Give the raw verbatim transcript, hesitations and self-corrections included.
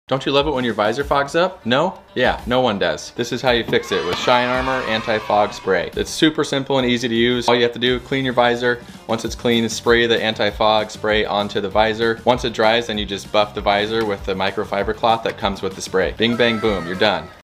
Don't you love it when your visor fogs up? No? Yeah, no one does. This is how you fix it with shinearmor anti-fog spray. It's super simple and easy to use. All you have to do, clean your visor. Once it's clean, spray the anti-fog spray onto the visor. Once it dries, then you just buff the visor with the microfiber cloth that comes with the spray. Bing, bang, boom, you're done.